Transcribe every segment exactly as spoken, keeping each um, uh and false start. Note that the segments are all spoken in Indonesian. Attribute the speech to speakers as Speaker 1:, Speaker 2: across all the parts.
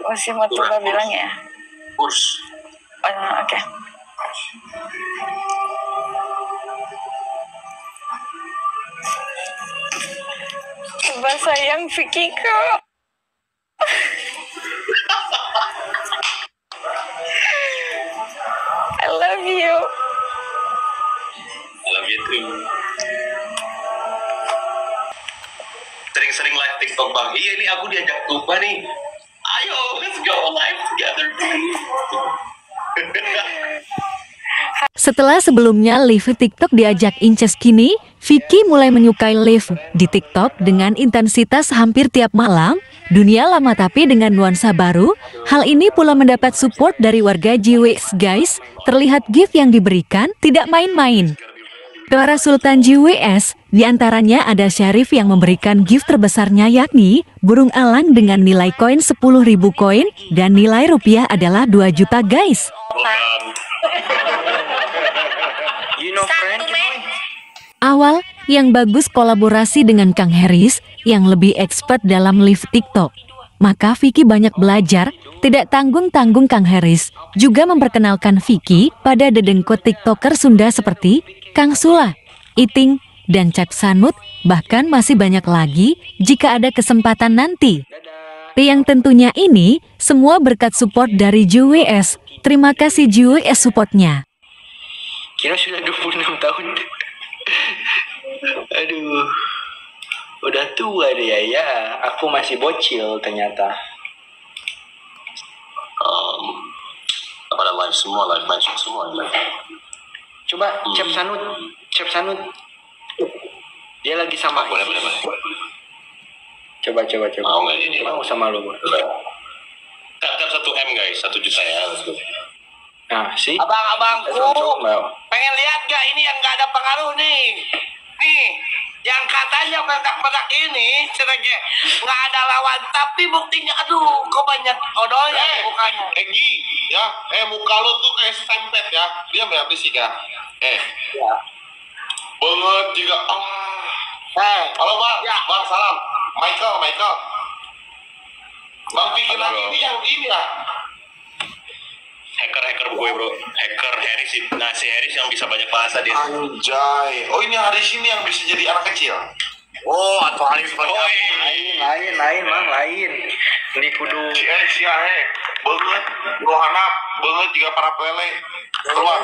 Speaker 1: masih mau coba bilang ya.
Speaker 2: Kurs.
Speaker 1: Oh, oke. Okay. Coba sayang Vicky kok. I love you.
Speaker 2: I love you too. Sering-sering live TikTok bang. Iya nih aku diajak Tuba nih. Ayo, let's go live together.
Speaker 3: Setelah sebelumnya live TikTok diajak Inces, kini Vicky mulai menyukai live di TikTok dengan intensitas hampir tiap malam. Dunia lama tapi dengan nuansa baru. Hal ini pula mendapat support dari warga J W S guys. Terlihat gift yang diberikan tidak main-main. Para Sultan J W S, diantaranya ada Syarif yang memberikan gift terbesarnya yakni burung elang dengan nilai koin sepuluh ribu koin dan nilai rupiah adalah dua juta guys. Awal yang bagus kolaborasi dengan Kang Haris yang lebih expert dalam live TikTok. Maka Vicky banyak belajar, tidak tanggung-tanggung Kang Haris juga memperkenalkan Vicky pada dedengkot TikToker Sunda seperti Kang Sula, Iting, dan Cap Sanut, bahkan masih banyak lagi jika ada kesempatan nanti. Yang tentunya ini semua berkat support dari J W S. Terima kasih J W S supportnya.
Speaker 4: Kira sudah dua puluh enam tahun. Aduh, udah tua dia ya. Aku masih bocil ternyata.
Speaker 2: Um, pada live semua, live match semua live.
Speaker 4: Coba hmm. Cap Sanut, Cap Sanut. Dia lagi sama.
Speaker 2: Boleh, boleh, boleh.
Speaker 4: Coba, coba, coba.
Speaker 2: Mau nggak ini?
Speaker 4: Mau sama lu.
Speaker 2: Tap tap satu M guys, satu juta ya. Let's go.
Speaker 4: Nah, sih.
Speaker 5: Abang-abangku, pengen lihat gak ini yang gak ada pengaruh nih? Nih, yang katanya bedak-bedak ini sebagai nggak ada lawan, tapi buktinya aduh, kok banyak odolnya
Speaker 2: eh,
Speaker 5: mukanya.
Speaker 2: Egi, ya, eh muka lu tuh kayak stempet ya, diam ya berisik ya. Eh, ya. Banget juga. Ah.
Speaker 5: Eh,
Speaker 2: halo bang,
Speaker 5: ya.
Speaker 2: Bang salam, Michael, Michael. Bang pikir lagi ini yang ini ya. Hacker-hacker gue bro, hacker Harris, nah si Harris yang bisa banyak bahasa dia. Anjay, oh ini Harris ini yang bisa jadi anak kecil.
Speaker 5: Oh, atau Harris banyak.
Speaker 2: Oh,
Speaker 4: lain, lain, lain, mang, lain. Ini kudu.
Speaker 2: Si Harris ya, eh, banget, rohanap, banget juga para pelele. Keluar.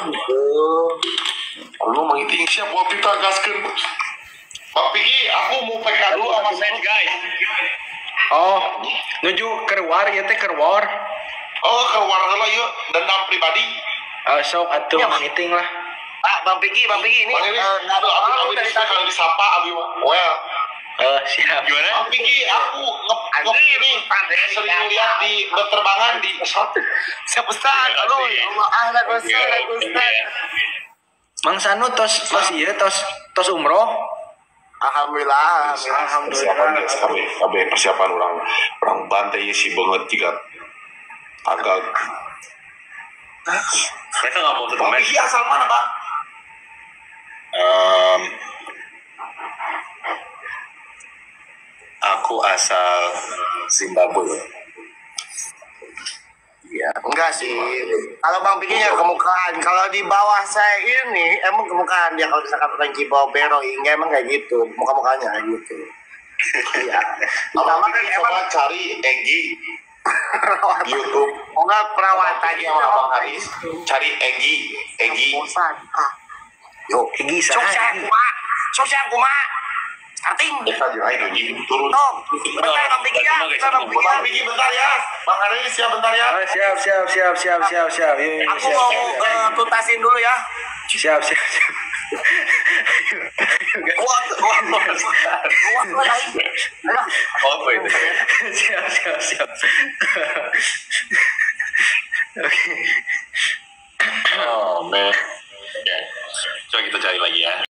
Speaker 2: Lu mengiting siap buat kita gaskan. Bang Piki, aku mau P K dulu sama match guys.
Speaker 4: Oh, nuju keluar ya teh keluar.
Speaker 2: Oh, keluar dulu yuk, dendam pribadi.
Speaker 4: Oh, sok atuh
Speaker 5: ya,
Speaker 4: meeting lah.
Speaker 5: Ah, Bang Piki, Bang Piki ini
Speaker 2: nggak ada apa dari tadi disapa abi mah. Well,
Speaker 4: oh siap.
Speaker 2: Gimana? Bang Piki, aku nge ini sering lihat di berterbangan di
Speaker 5: siap Ustaz. Halo, Allah ahlan wa sahlan Ustaz.
Speaker 4: Mang Sanu tos tos ieu tos tos umroh.
Speaker 5: Alhamdulillah,
Speaker 2: alhamdulillah. Persiapan guys, kami kami persiapan orang orang bantai si banget juga. Agak mereka nggak mau tetap main. Asal mana bang? Um, aku asal Zimbabwe.
Speaker 5: Iya. Enggak sih. Kalau Bang Piki ya kemukaan. Kalau di bawah saya ini emang kemukaan dia kalau misalkan Franky bawa Bero hingga emang kayak gitu. Muka-mukanya gitu. Iya.
Speaker 2: Abang Piki coba cari Egi. YouTube.
Speaker 5: Oh enggak perawatannya
Speaker 2: sama Bang Haris. Cari Egi, Egi.
Speaker 5: Yo, Egi sosial kuma. Sosial kuma. Starting.
Speaker 2: Kita ayo Egi turun.
Speaker 5: Oh, bentar Bang Piki ya.
Speaker 2: Bang Piki bentar ya. Bang Haris siap bentar ya.
Speaker 4: Oh, siap siap siap siap siap siap.
Speaker 5: Aku mau uh, tuntasin dulu ya.
Speaker 4: Siap siap siap.
Speaker 5: What? What? What?
Speaker 2: Apa itu?
Speaker 4: Siap siap siap. Oke.
Speaker 2: Oh man. Oke. Coba kita cari lagi ya.